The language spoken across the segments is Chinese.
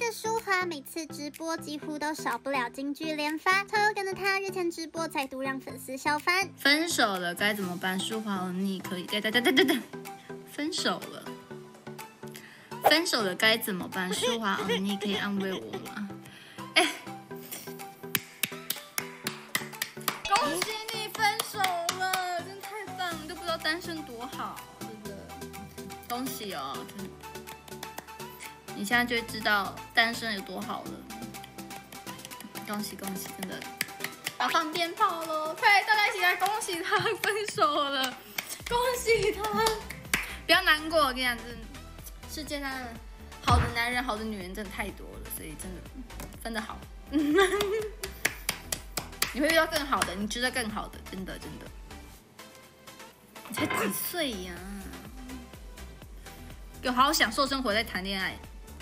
的舒华每次直播几乎都少不了金句连发，超有梗的他日前直播再度让粉丝笑翻。 分手了该怎么办？舒华欧尼可以，分手了，分手了该怎么办？舒华欧尼可以安慰我吗？哎，恭喜你分手了，真的太棒了，你都不知道单身多好，真的，恭喜哦！你现在就会知道单身有多好了，恭喜恭喜，真的要放鞭炮喽！快，大家一起来恭喜他分手了，恭喜他！不要难过，我跟你讲，真的，世界上好的男人、好的女人真的太多了，所以真的分得好，你会遇到更好的，你值得更好的，真的真的。你才几岁呀？有好好享受生活，再谈恋爱。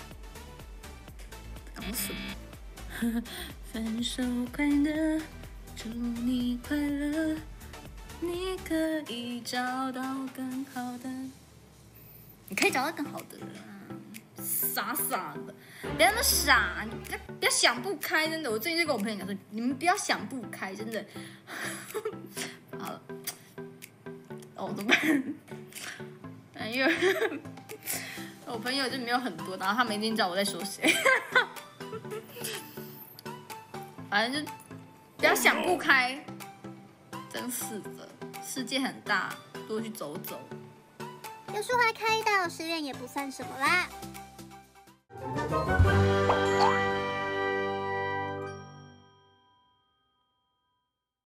搞什么？分手快乐，祝你快乐，你可以找到更好的，你可以找到更好的人啊！傻傻的，不要那么傻，你不要想不开，真的。我最近就跟我朋友讲说，你们不要想不开，真的。好了，哦，怎么办？因为我朋友就没有很多，然后他们一定知道我在说谁。反正就不要想不开，真是的，世界很大，多去走走。 有舒华开导，失恋也不算什么啦。